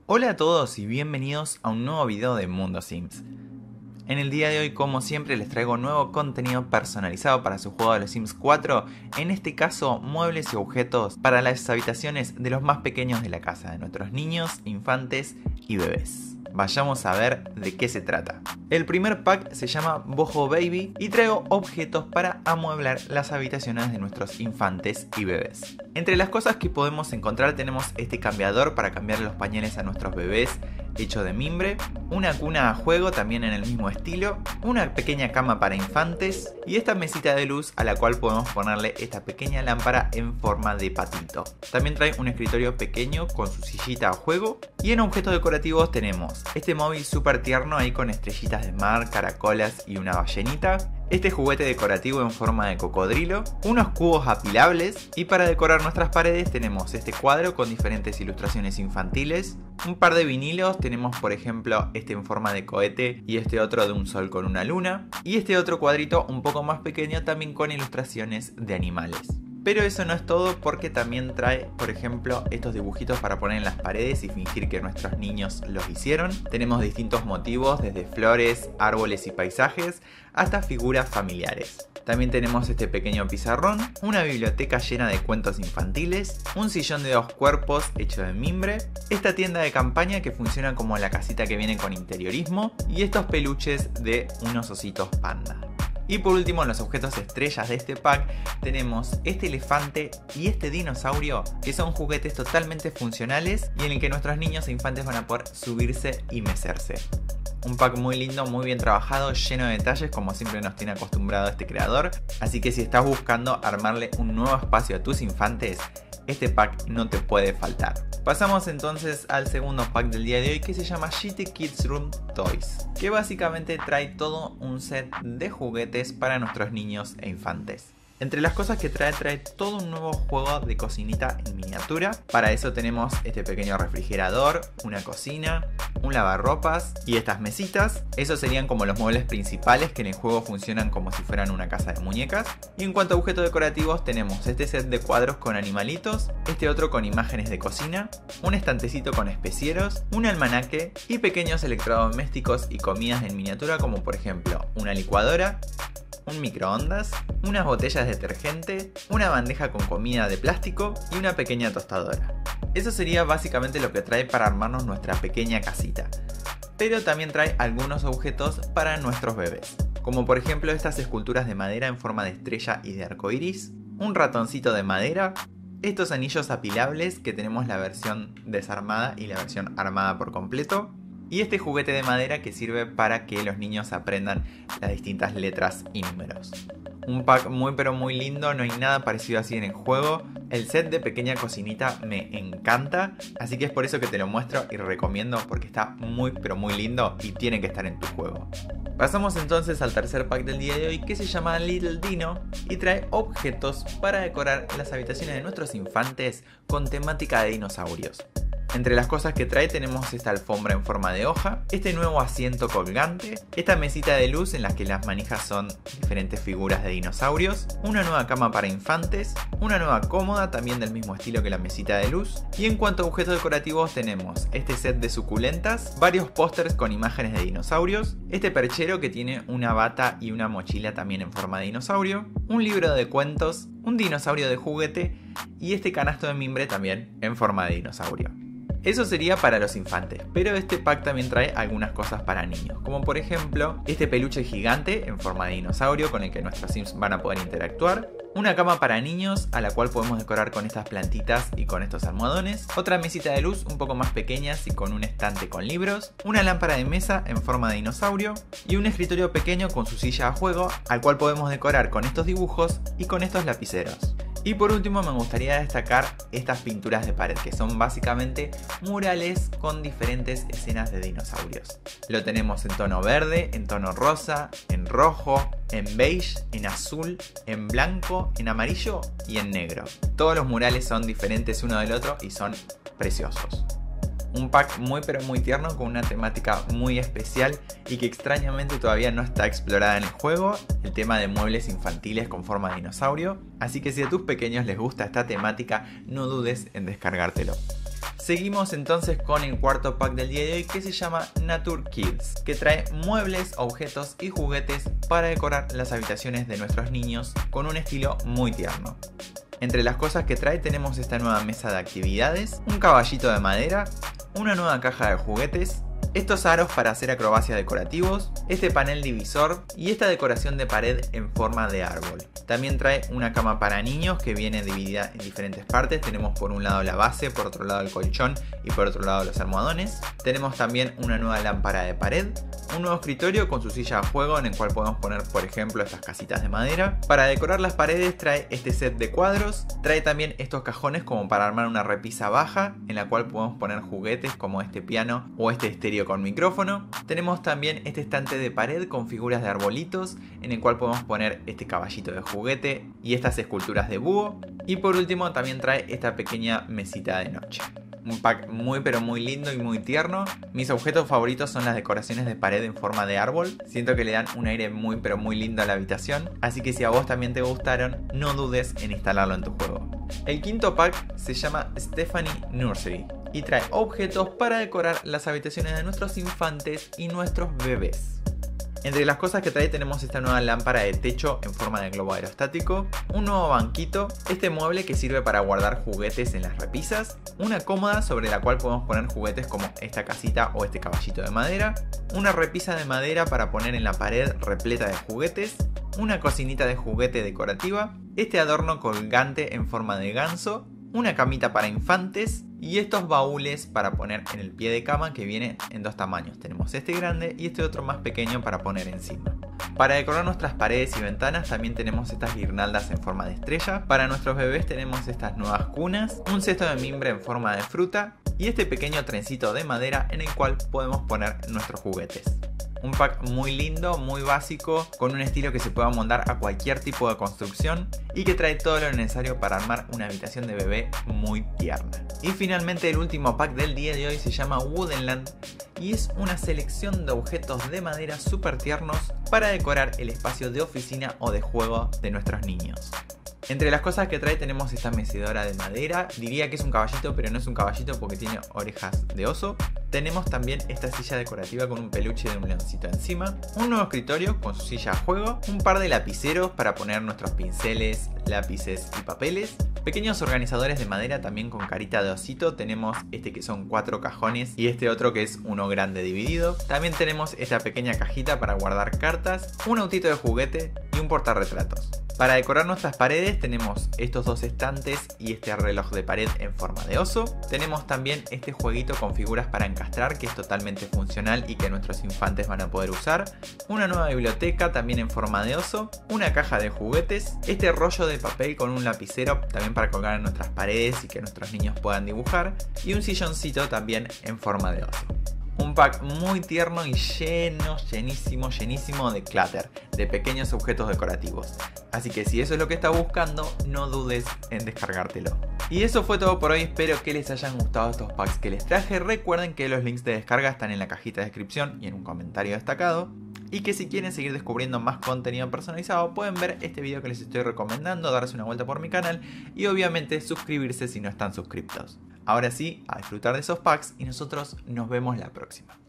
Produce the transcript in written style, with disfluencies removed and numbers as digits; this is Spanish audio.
Hola a todos y bienvenidos a un nuevo video de Mundo Sims. En el día de hoy, como siempre, les traigo nuevo contenido personalizado para su juego de los Sims 4. En este caso, muebles y objetos para las habitaciones de los más pequeños de la casa, de nuestros niños, infantes y bebés. Vayamos a ver de qué se trata. El primer pack se llama Boho Baby y traigo objetos para amueblar las habitaciones de nuestros infantes y bebés. Entre las cosas que podemos encontrar tenemos este cambiador para cambiar los pañales a nuestros bebés hecho de mimbre, una cuna a juego también en el mismo estilo, una pequeña cama para infantes y esta mesita de luz a la cual podemos ponerle esta pequeña lámpara en forma de patito. También trae un escritorio pequeño con su sillita a juego y en objetos decorativos tenemos este móvil súper tierno ahí con estrellitas de mar, caracolas y una ballenita. Este juguete decorativo en forma de cocodrilo, unos cubos apilables y para decorar nuestras paredes tenemos este cuadro con diferentes ilustraciones infantiles, un par de vinilos, tenemos por ejemplo este en forma de cohete y este otro de un sol con una luna y este otro cuadrito un poco más pequeño también con ilustraciones de animales. Pero eso no es todo porque también trae, por ejemplo, estos dibujitos para poner en las paredes y fingir que nuestros niños los hicieron. Tenemos distintos motivos, desde flores, árboles y paisajes, hasta figuras familiares. También tenemos este pequeño pizarrón, una biblioteca llena de cuentos infantiles, un sillón de 2 cuerpos hecho de mimbre, esta tienda de campaña que funciona como la casita que viene con interiorismo y estos peluches de unos ositos panda. Y por último, en los objetos estrellas de este pack tenemos este elefante y este dinosaurio que son juguetes totalmente funcionales y en el que nuestros niños e infantes van a poder subirse y mecerse. Un pack muy lindo, muy bien trabajado, lleno de detalles como siempre nos tiene acostumbrado este creador. Así que si estás buscando armarle un nuevo espacio a tus infantes, este pack no te puede faltar. Pasamos entonces al segundo pack del día de hoy que se llama Shitty Kids Room Toys, que básicamente trae todo un set de juguetes para nuestros niños e infantes. Entre las cosas que trae todo un nuevo juego de cocinita en miniatura. Para eso tenemos este pequeño refrigerador, una cocina, un lavarropas y estas mesitas. Esos serían como los muebles principales que en el juego funcionan como si fueran una casa de muñecas. Y en cuanto a objetos decorativos tenemos este set de cuadros con animalitos, este otro con imágenes de cocina, un estantecito con especieros, un almanaque y pequeños electrodomésticos y comidas en miniatura como por ejemplo una licuadora, un microondas, unas botellas de detergente, una bandeja con comida de plástico y una pequeña tostadora. Eso sería básicamente lo que trae para armarnos nuestra pequeña casita. Pero también trae algunos objetos para nuestros bebés, como por ejemplo estas esculturas de madera en forma de estrella y de arco iris, un ratoncito de madera, estos anillos apilables que tenemos la versión desarmada y la versión armada por completo, y este juguete de madera que sirve para que los niños aprendan las distintas letras y números. Un pack muy pero muy lindo, no hay nada parecido así en el juego. El set de pequeña cocinita me encanta, así que es por eso que te lo muestro y recomiendo porque está muy pero muy lindo y tiene que estar en tu juego. Pasamos entonces al tercer pack del día de hoy que se llama Little Dino y trae objetos para decorar las habitaciones de nuestros infantes con temática de dinosaurios. Entre las cosas que trae tenemos esta alfombra en forma de hoja, este nuevo asiento colgante, esta mesita de luz en la que las manijas son diferentes figuras de dinosaurios, una nueva cama para infantes, una nueva cómoda también del mismo estilo que la mesita de luz. Y en cuanto a objetos decorativos tenemos este set de suculentas, varios pósters con imágenes de dinosaurios, este perchero que tiene una bata y una mochila también en forma de dinosaurio, un libro de cuentos, un dinosaurio de juguete y este canasto de mimbre también en forma de dinosaurio. Eso sería para los infantes, pero este pack también trae algunas cosas para niños, como por ejemplo este peluche gigante en forma de dinosaurio con el que nuestros Sims van a poder interactuar, una cama para niños a la cual podemos decorar con estas plantitas y con estos almohadones, otra mesita de luz un poco más pequeñas y con un estante con libros, una lámpara de mesa en forma de dinosaurio y un escritorio pequeño con su silla a juego al cual podemos decorar con estos dibujos y con estos lapiceros. Y por último me gustaría destacar estas pinturas de pared que son básicamente murales con diferentes escenas de dinosaurios. Lo tenemos en tono verde, en tono rosa, en rojo, en beige, en azul, en blanco, en amarillo y en negro. Todos los murales son diferentes uno del otro y son preciosos. Un pack muy pero muy tierno con una temática muy especial y que extrañamente todavía no está explorada en el juego, el tema de muebles infantiles con forma de dinosaurio, así que si a tus pequeños les gusta esta temática no dudes en descargártelo. Seguimos entonces con el cuarto pack del día de hoy, que se llama Nature Kids, que trae muebles, objetos y juguetes para decorar las habitaciones de nuestros niños con un estilo muy tierno. Entre las cosas que trae tenemos esta nueva mesa de actividades, un caballito de madera, una nueva caja de juguetes, estos aros para hacer acrobacias decorativos, este panel divisor y esta decoración de pared en forma de árbol. También trae una cama para niños que viene dividida en diferentes partes. Tenemos por un lado la base, por otro lado el colchón y por otro lado los almohadones. Tenemos también una nueva lámpara de pared, un nuevo escritorio con su silla a juego en el cual podemos poner por ejemplo estas casitas de madera. Para decorar las paredes trae este set de cuadros, trae también estos cajones como para armar una repisa baja en la cual podemos poner juguetes como este piano o este estéreo con micrófono. Tenemos también este estante de pared con figuras de arbolitos en el cual podemos poner este caballito de juguete y estas esculturas de búho. Y por último también trae esta pequeña mesita de noche. Un pack muy pero muy lindo y muy tierno. Mis objetos favoritos son las decoraciones de pared en forma de árbol. Siento que le dan un aire muy pero muy lindo a la habitación. Así que si a vos también te gustaron, no dudes en instalarlo en tu juego. El quinto pack se llama Stephanie Nursery y trae objetos para decorar las habitaciones de nuestros infantes y nuestros bebés. Entre las cosas que trae tenemos esta nueva lámpara de techo en forma de globo aerostático, un nuevo banquito, este mueble que sirve para guardar juguetes en las repisas, una cómoda sobre la cual podemos poner juguetes como esta casita o este caballito de madera, una repisa de madera para poner en la pared repleta de juguetes, una cocinita de juguete decorativa, este adorno colgante en forma de ganso, una camita para infantes y estos baúles para poner en el pie de cama que viene en dos tamaños. Tenemos este grande y este otro más pequeño para poner encima. Para decorar nuestras paredes y ventanas también tenemos estas guirnaldas en forma de estrella. Para nuestros bebés tenemos estas nuevas cunas, un cesto de mimbre en forma de fruta y este pequeño trencito de madera en el cual podemos poner nuestros juguetes. Un pack muy lindo, muy básico, con un estilo que se puede amoldar a cualquier tipo de construcción y que trae todo lo necesario para armar una habitación de bebé muy tierna. Y finalmente el último pack del día de hoy se llama Woodenland y es una selección de objetos de madera súper tiernos para decorar el espacio de oficina o de juego de nuestros niños. Entre las cosas que trae tenemos esta mecedora de madera, diría que es un caballito pero no es un caballito porque tiene orejas de oso. Tenemos también esta silla decorativa con un peluche de un leoncito encima, un nuevo escritorio con su silla a juego, un par de lapiceros para poner nuestros pinceles, lápices y papeles, pequeños organizadores de madera también con carita de osito, tenemos este que son 4 cajones y este otro que es uno grande dividido. También tenemos esta pequeña cajita para guardar cartas, un autito de juguete y un portarretratos. Para decorar nuestras paredes tenemos estos dos estantes y este reloj de pared en forma de oso. Tenemos también este jueguito con figuras para encastrar que es totalmente funcional y que nuestros infantes van a poder usar. Una nueva biblioteca también en forma de oso. Una caja de juguetes. Este rollo de papel con un lapicero también para colgar en nuestras paredes y que nuestros niños puedan dibujar. Y un silloncito también en forma de oso. Un pack muy tierno y llenísimo de clutter, de pequeños objetos decorativos. Así que si eso es lo que estás buscando, no dudes en descargártelo. Y eso fue todo por hoy, espero que les hayan gustado estos packs que les traje. Recuerden que los links de descarga están en la cajita de descripción y en un comentario destacado. Y que si quieren seguir descubriendo más contenido personalizado, pueden ver este video que les estoy recomendando, darse una vuelta por mi canal y obviamente suscribirse si no están suscriptos. Ahora sí, a disfrutar de esos packs y nosotros nos vemos la próxima.